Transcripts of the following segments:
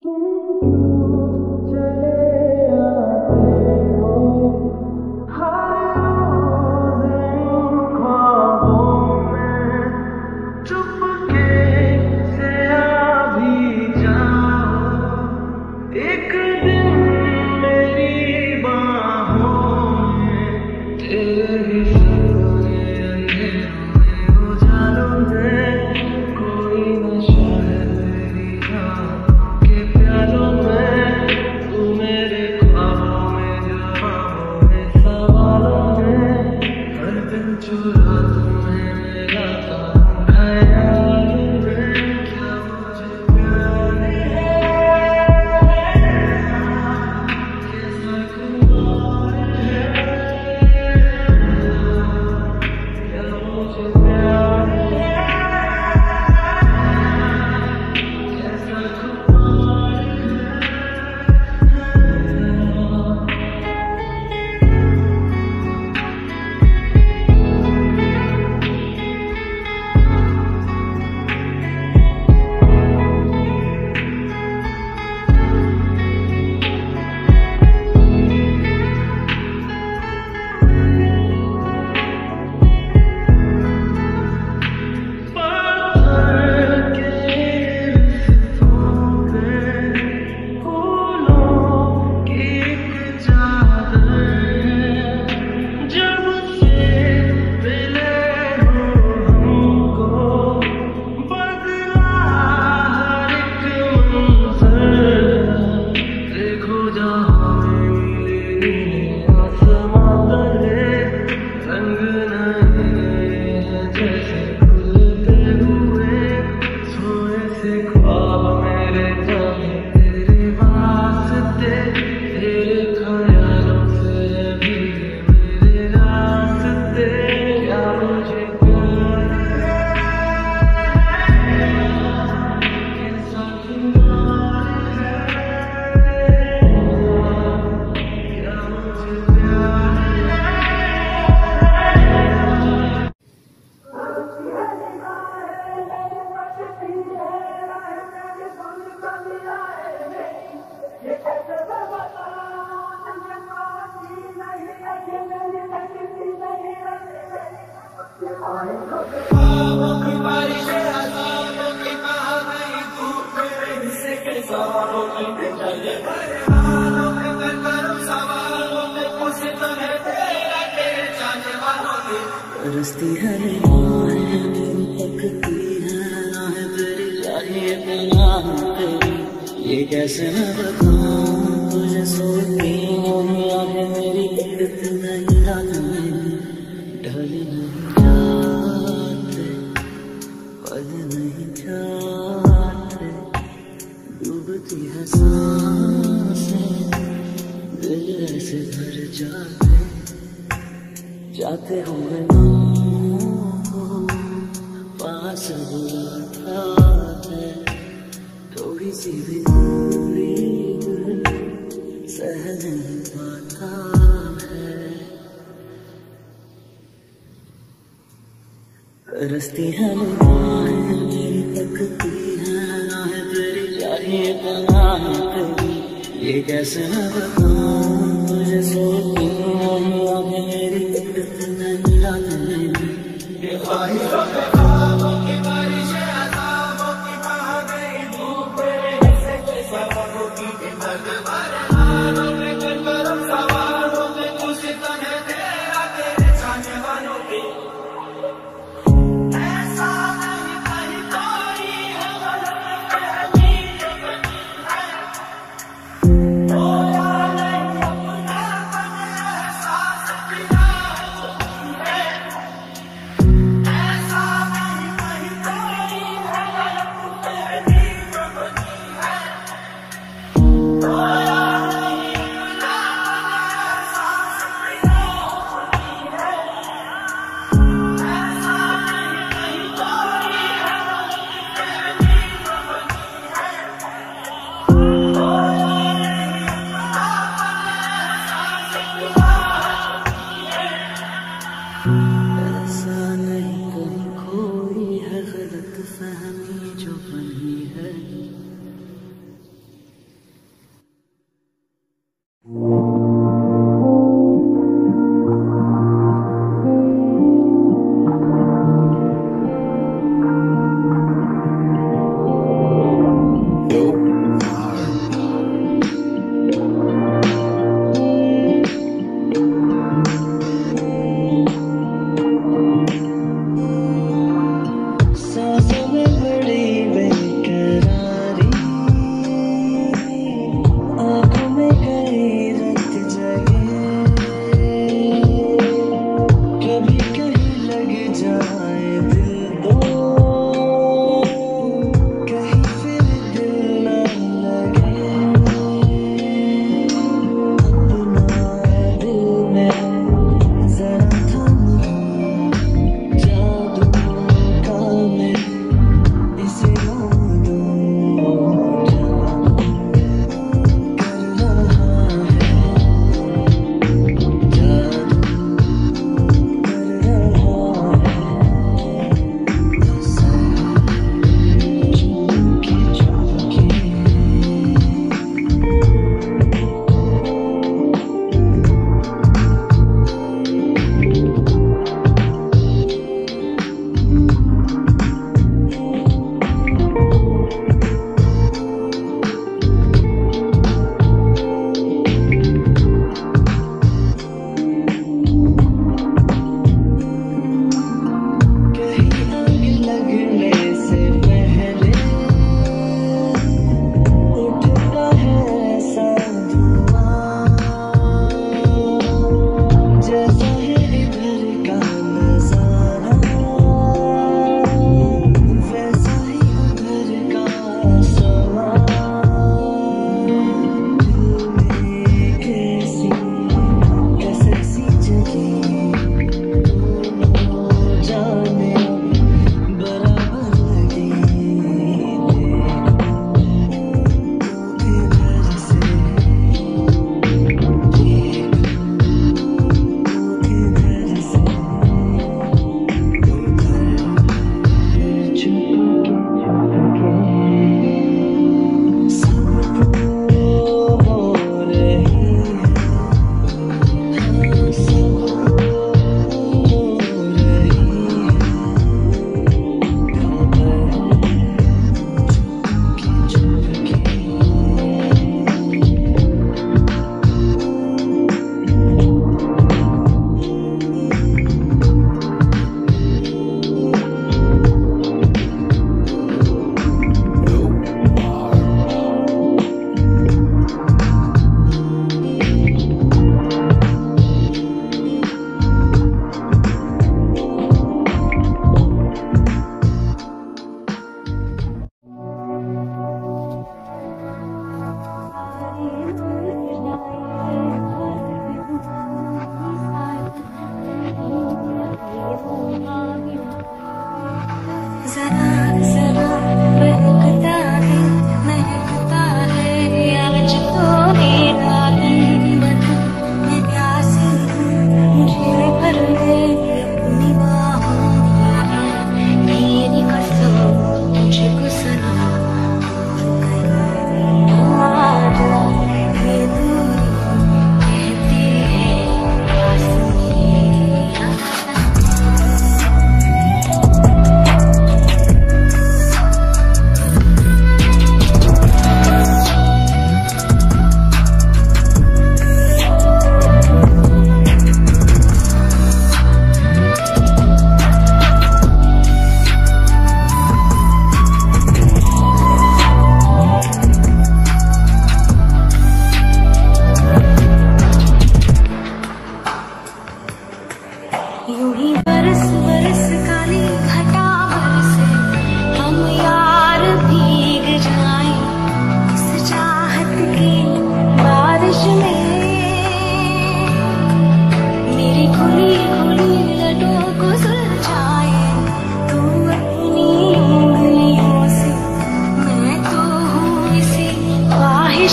रस्ती है निगाहें मेरी तकती है राहें तेरी चाहिए बिना तेरी ये कैसे मैं बताऊं तुझे सोती नहीं आंखें मेरी गिरत नहीं रात मेरी ढल नहीं जाते पल नहीं जाते डूबती है सांसें दिल ऐसे भर जाते होंगे पास बुलाता है थोड़ी सी भी दूरी सह नहीं पाता है। रस्ती है निगाहें मेरी तकती है राहें तेरी चाहिए पनाह तेरी ये कैसे मैं बताऊं तुझे सोती नहीं आंखें मेरी गिरत नहीं रात मेरी ये ख्वाहिशों पे ख्वाबों की बारिश है अज़ाबों की बह गई धूप मेरे हिस्से के सवालों की भगवान हारों में कर करम सवालों में कुछ तन है तेरा तेरे जाने वालों की ऐसा नहीं कहीं कोई है गलत फहमी जो बनी है ओ यार नहीं अपना बन एहसास बिना है ऐसा नहीं कहीं कोई है गलत फहमी जो बनी है ओ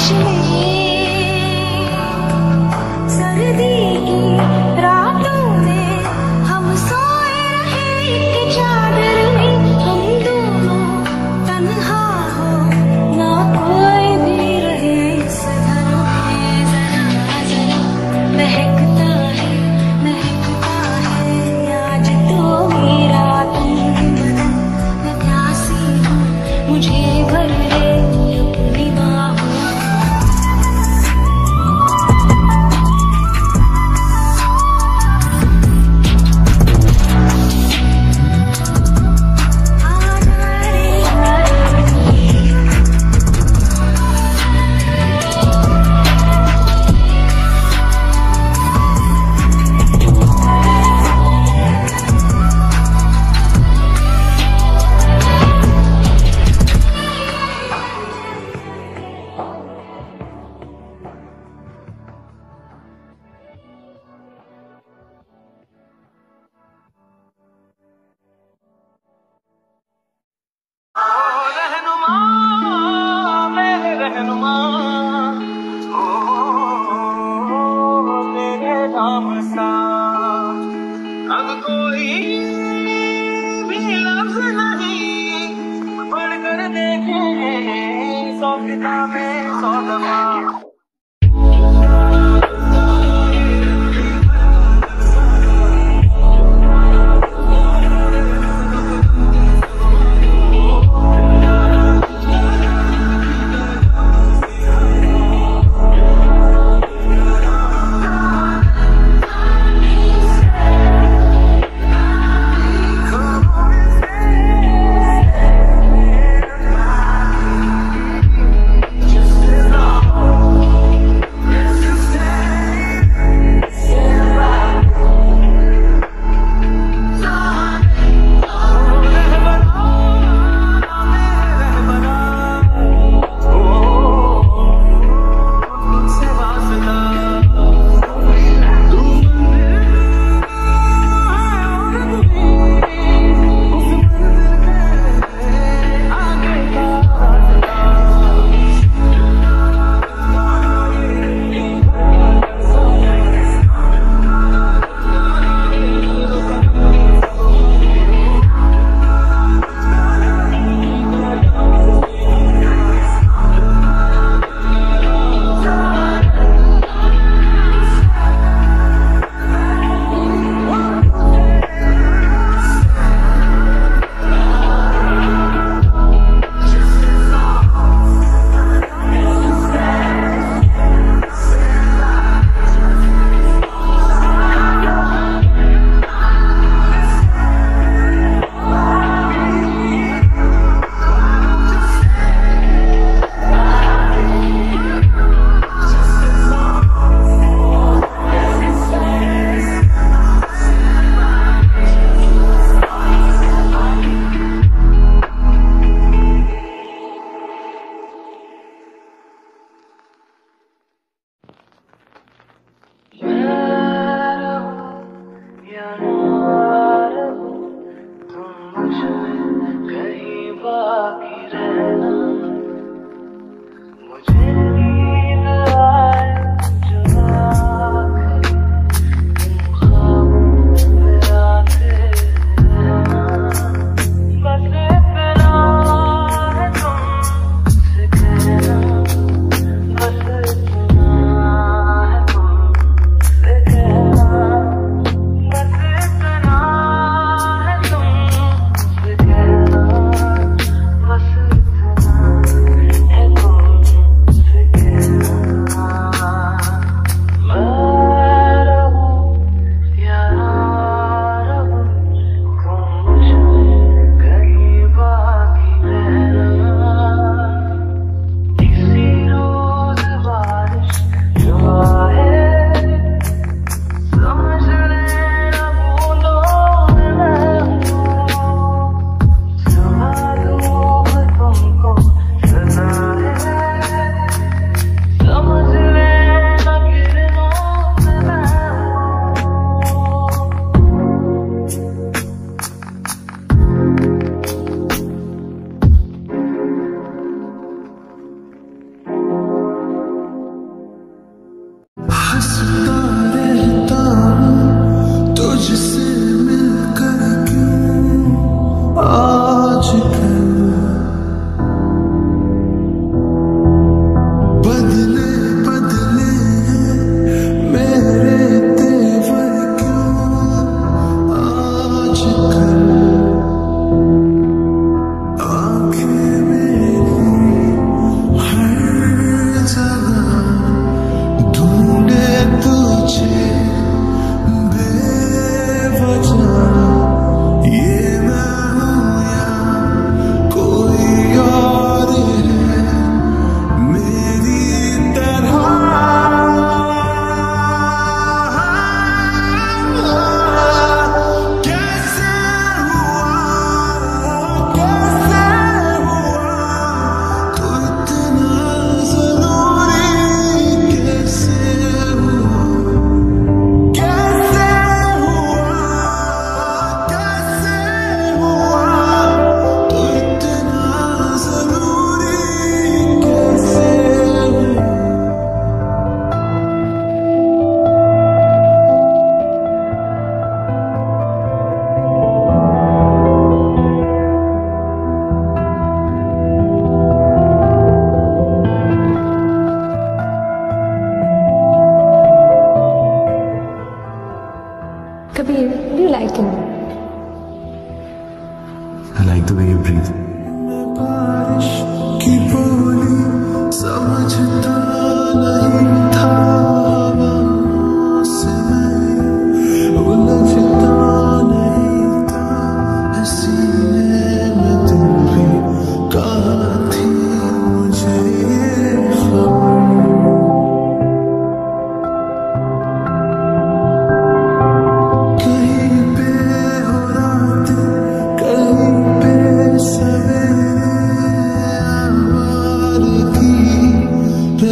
आकाश में सर्दी की रातों में हम सोए रहे एक चादर में, हम दोनों तन्हा हो ना कोई भी रहे इस घर में। जरा जरा महकता है आज तो मेरा तुम बदन, मैं प्यासी हूँ मुझे भर ले अपनी बाहों। अब कोई भी लफ्ज नहीं पढ़कर देखें 100 किताबें 100 दफा।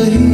कहीं